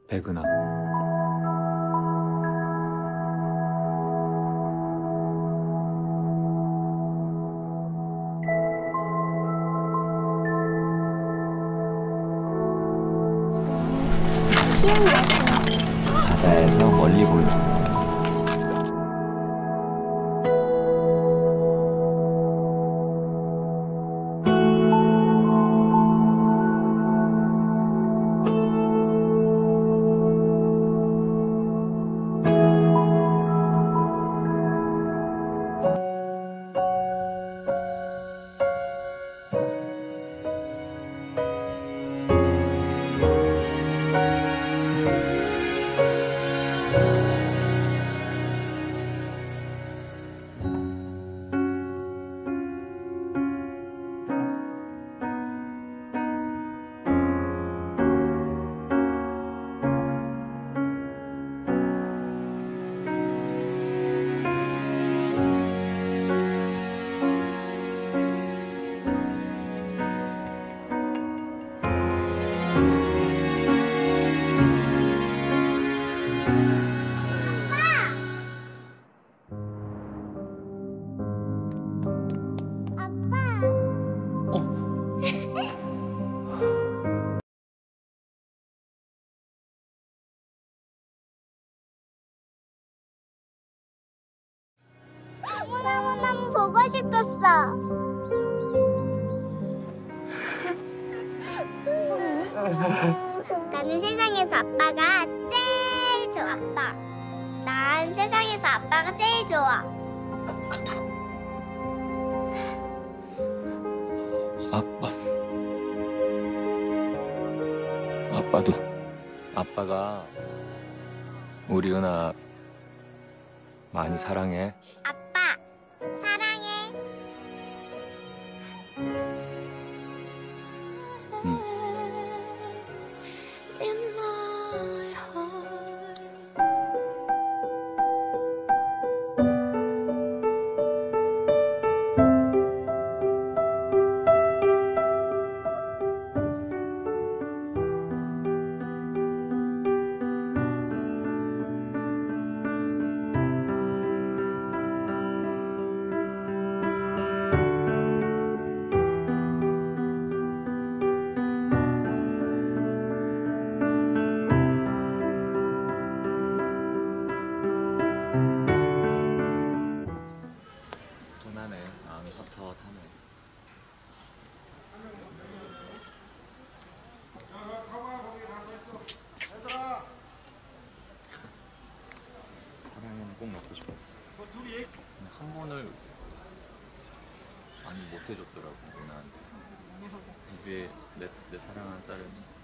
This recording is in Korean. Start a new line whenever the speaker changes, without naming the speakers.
백은하. 바다에서 멀리 보이는
너무너무너무 보고 싶었어. 나는 세상에서 아빠가 제일 좋았다. 난 세상에서 아빠가 제일 좋아.
아빠도. 아빠가 우리 은하 많이 사랑해.
아빠, 사랑해.
응. 전하네. 마음이 헛헛하네. 사랑은 꼭 먹고 싶었어. 근데 한 번을 많이 못 해줬더라고, 누나한테. 우리의 내 사랑하는 딸은